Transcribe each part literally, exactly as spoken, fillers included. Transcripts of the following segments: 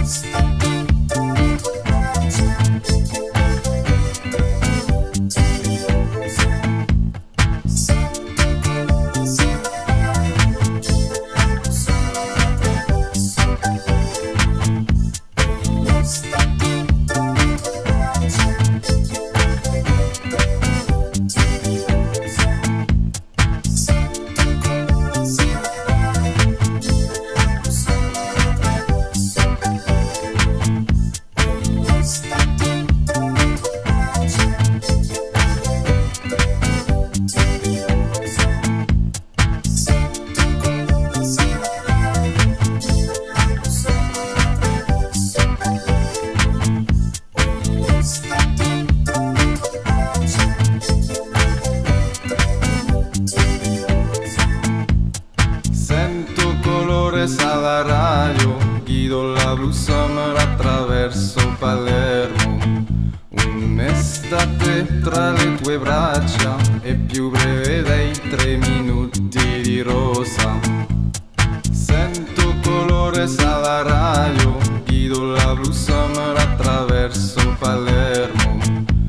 Alla radio, Guido la Blue Summer attraverso Palermo. Un'estate tra le tue braccia è più breve dei tre minuti di rosa. Sento colores alla radio, Guido la Blue Summer attraverso Palermo.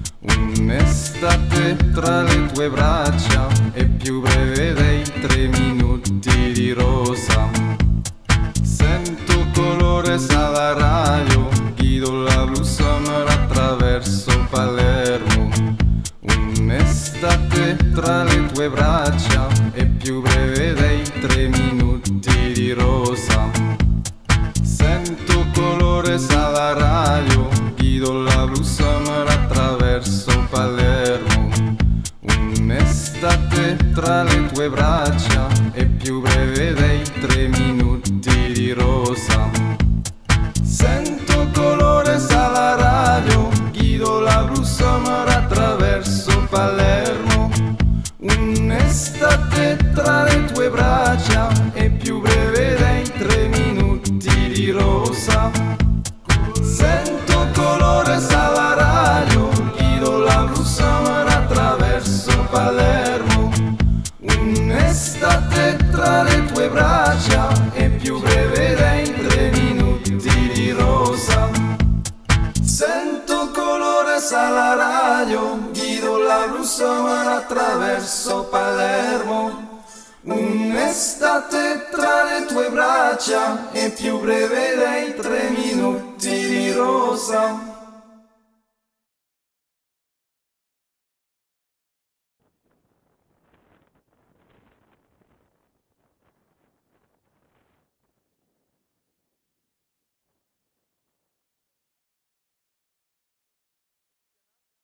Un'estate tra le tue braccia è più breve dei tre minuti di rosa. Sento colores alla radio, Guido la Blue Summer attraverso Palermo. Un'estate tra le tue braccia è più breve dei tre minuti di rosa. Sento colores alla radio, Guido la Blue Summer attraverso Palermo. Un'estate tra le tue braccia è più breve dei tre minuti di rosa. Sento colores alla radio, Guido la Blue Summer attraverso Palermo. Un'estate tra le tue braccia è più breve dei tre minuti di rosa. Sento colores alla radio, Guido la Blue Summer attraverso Palermo. Un'estate tra le tue braccia è più breve dei tre minuti di rosa. Sento colores alla radio, Guido la Blue Summer attraverso Palermo. Un'estate tra le tue braccia è più breve dei tre minuti di rosa.